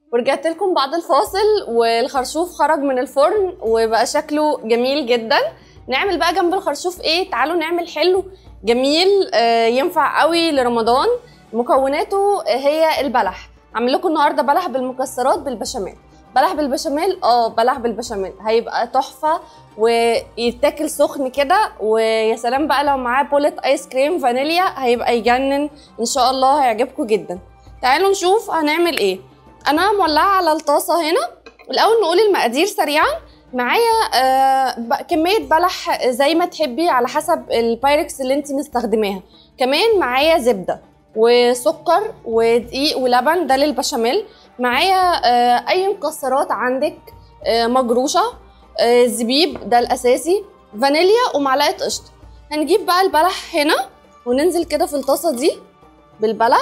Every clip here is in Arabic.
ورجعت لكم بعد الفاصل، والخرشوف خرج من الفرن وبقى شكله جميل جدا. نعمل بقى جنب الخرشوف ايه؟ تعالوا نعمل حلو جميل ينفع قوي لرمضان. مكوناته هي البلح. عامل لكم النهارده بلح بالمكسرات بالبشاميل. بلح بالبشاميل، بلح بالبشاميل هيبقى تحفه ويتاكل سخن كده، ويا سلام بقى لو معاه بولة ايس كريم فانيليا هيبقى يجنن ان شاء الله، هيعجبكم جدا. تعالوا نشوف هنعمل ايه. انا مولعه على الطاسه هنا. الاول نقول المقادير سريعا. معايا كميه بلح زي ما تحبي على حسب البايركس اللي انت مستخدماها. كمان معايا زبده وسكر ودقيق ولبن، ده للبشاميل. معايا اي مكسرات عندك مجروشه، زبيب ده الاساسي، فانيليا ومعلقه قشطه. هنجيب بقى البلح هنا وننزل كده في الطاسه دي بالبلح.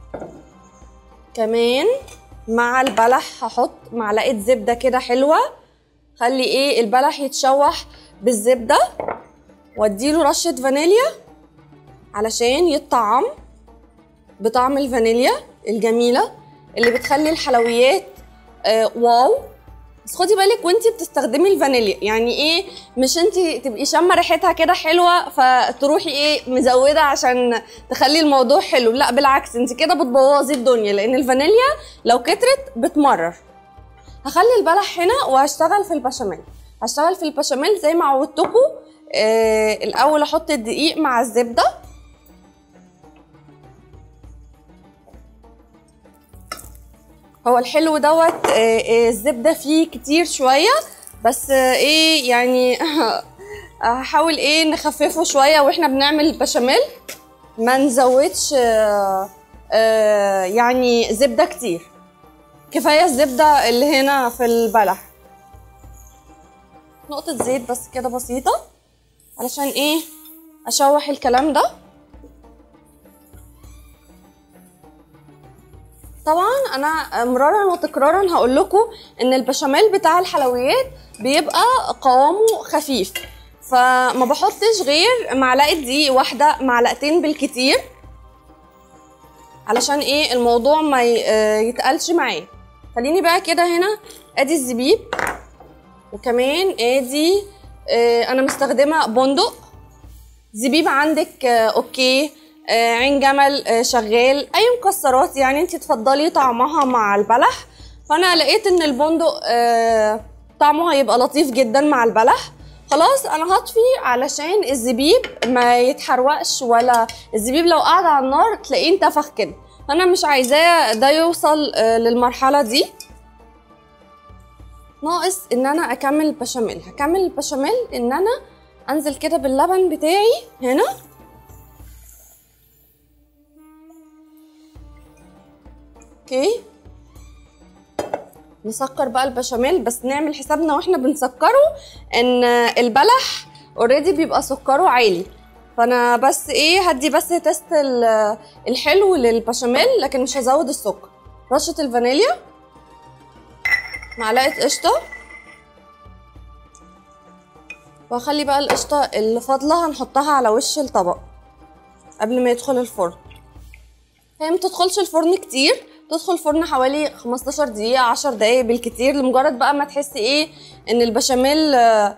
كمان مع البلح هحط معلقه زبده كده حلوه، خلي البلح يتشوح بالزبده، واديله رشه فانيليا علشان يطعم بطعم الفانيليا الجميله اللي بتخلي الحلويات واو. بس خدي بالك وانتي بتستخدمي الفانيليا، يعني مش انتي تبقي شامه ريحتها كده حلوه فتروحي مزوده عشان تخلي الموضوع حلو. لا بالعكس، انتي كده بتبوظي الدنيا، لان الفانيليا لو كترت بتمرر. هخلي البلح هنا وهشتغل في البشاميل. هشتغل في البشاميل زي ما عودتكم. الاول احط الدقيق مع الزبده، هو الحلو دوت الزبده فيه كتير شويه، بس يعني هحاول نخففه شويه واحنا بنعمل البشاميل، ما نزودش يعني زبده كتير. كفايه الزبده اللي هنا في البلح. نقطه زيت بس كده بسيطه علشان اشوح الكلام ده. طبعا انا مرارا وتكرارا هقول لكم ان البشاميل بتاع الحلويات بيبقى قوامه خفيف، فما بحطش غير معلقه دقيق واحده، معلقتين بالكتير، علشان الموضوع ما يتقلش معايا. خليني بقى كده هنا ادي الزبيب، وكمان ادي انا مستخدمه بندق. زبيب عندك اوكي، عين جمل شغال، اي مكسرات يعني انت تفضلي طعمها مع البلح. فانا لقيت ان البندق طعمه هيبقى لطيف جدا مع البلح. خلاص انا هطفي علشان الزبيب ما يتحرقش، ولا الزبيب لو قعد على النار تلاقيه انتفخ كده، فانا مش عايزاه ده يوصل للمرحله دي. ناقص ان انا اكمل البشاميل. هكمل البشاميل ان انا انزل كده باللبن بتاعي هنا، اوكي. نسكر بقى البشاميل، بس نعمل حسابنا واحنا بنسكره ان البلح اوريدي بيبقى سكره عالي، فانا بس هدي بس تيست الحلو للبشاميل، لكن مش هزود السكر. رشه الفانيليا، معلقه قشطه، وهخلي بقى القشطه اللي فاضله هنحطها على وش الطبق قبل ما يدخل الفرن. هي ما تدخلش الفرن كتير، تدخل فرن حوالي 15 دقيقة 10 دقايق بالكتير، لمجرد بقى ما تحسي ان البشاميل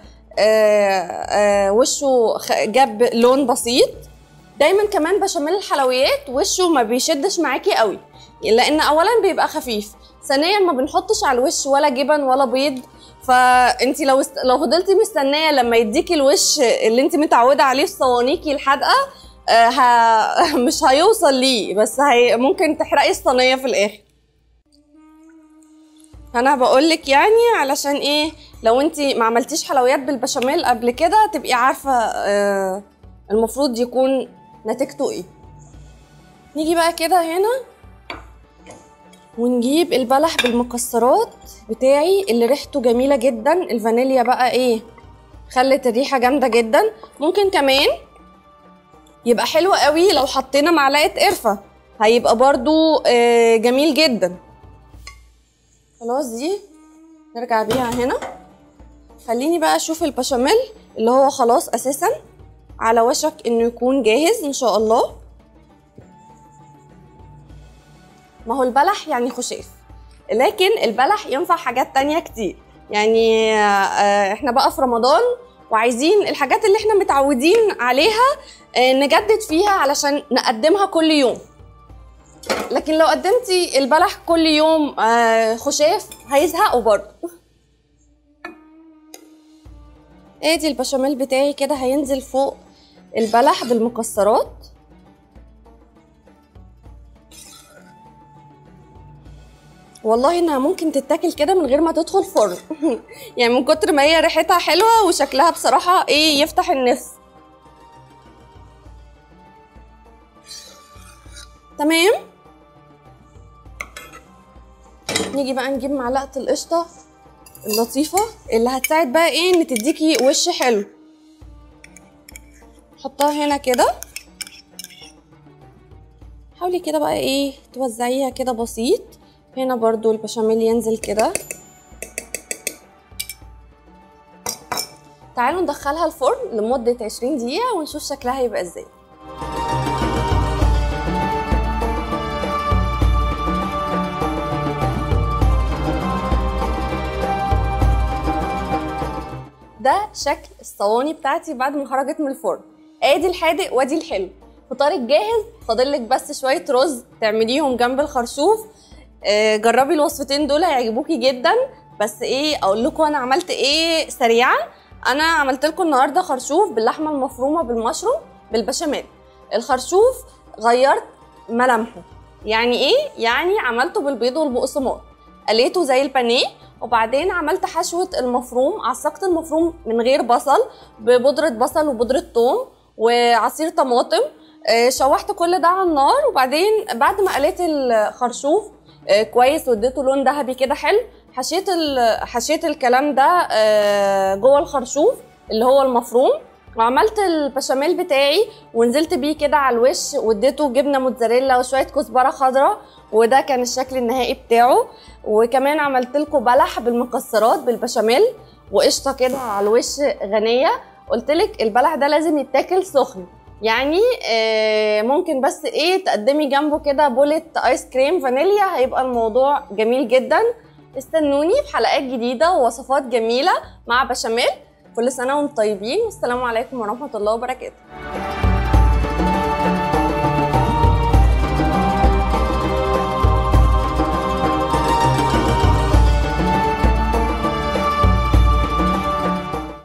وشه جاب لون بسيط. دايما كمان بشاميل الحلويات وشه ما بيشدش معاكي قوي، لان اولا بيبقى خفيف، ثانيا ما بنحطش على الوش ولا جبن ولا بيض، فانتي لو فضلتي مستنيه لما يديكي الوش اللي انتي متعوده عليه في صوانيكي الحادقه مش هيوصل ليه، بس ممكن تحرقي الصينيه في الاخر. انا بقولك يعني علشان لو انتي ما عملتيش حلويات بالبشاميل قبل كده تبقي عارفه المفروض يكون نتيجته نيجي بقى كده هنا ونجيب البلح بالمكسرات بتاعي اللي ريحته جميله جدا. الفانيليا بقى خلت الريحه جامده جدا. ممكن كمان يبقى حلو قوي لو حطينا معلقه قرفه، هيبقى برضو جميل جدا. خلاص دي نرجع بيها هنا. خليني بقى اشوف البشاميل اللي هو خلاص اساسا على وشك انه يكون جاهز ان شاء الله. ما هو البلح يعني خشاف، لكن البلح ينفع حاجات تانية كتير. يعني احنا بقى في رمضان وعايزين الحاجات اللي احنا متعودين عليها نجدد فيها علشان نقدمها كل يوم. لكن لو قدمتي البلح كل يوم خشاف هيزهقوا برضه. ادي البشاميل بتاعي كده هينزل فوق البلح بالمكسرات. والله انها ممكن تتاكل كده من غير ما تدخل فرن. يعني من كتر ما هي ريحتها حلوه وشكلها بصراحه ايه يفتح النفس. تمام. نيجي بقى نجيب معلقه القشطه اللطيفه اللي هتساعد بقى ايه ان تديكي وش حلو. حطها هنا كده. حاولي كده بقى ايه توزعيها كده بسيط. هنا برضو البشاميل ينزل كده. تعالوا ندخلها الفرن لمدة 20 دقيقة ونشوف شكلها هيبقى ازاي. ده شكل الصواني بتاعتي بعد ما خرجت من الفرن. ادي الحادق وادي الحلو. فطارك جاهز، فاضلك بس شوية رز تعمليهم جنب الخرشوف. جربي الوصفتين دول هيعجبوكي جدا. بس ايه اقول لكم انا عملت ايه سريعا. انا عملت لكم النهارده خرشوف باللحمه المفرومه بالمشروم بالبشاميل. الخرشوف غيرت ملامحه. يعني ايه؟ يعني عملته بالبيض والبقسماط، قليته زي البانيه، وبعدين عملت حشوه المفروم. عصقت المفروم من غير بصل ببودره بصل وبودره ثوم وعصير طماطم. شوحت كل ده على النار، وبعدين بعد ما قليت الخرشوف كويس واديته لون ذهبي كده حلو، حشيت الكلام ده جوه الخرشوف اللي هو المفروم، وعملت البشاميل بتاعي ونزلت بيه كده على الوش واديته جبنه موتزاريلا وشويه كزبره خضراء، وده كان الشكل النهائي بتاعه. وكمان عملت لكم بلح بالمكسرات بالبشاميل وقشطه كده على الوش غنيه. قلت لك البلح ده لازم يتاكل سخن. يعني ممكن بس ايه تقدمي جنبه كده بولة ايس كريم فانيليا، هيبقى الموضوع جميل جدا. استنوني في حلقات جديدة ووصفات جميلة مع بشاميل. كل سنة وانتم طيبين، والسلام عليكم ورحمة الله وبركاته.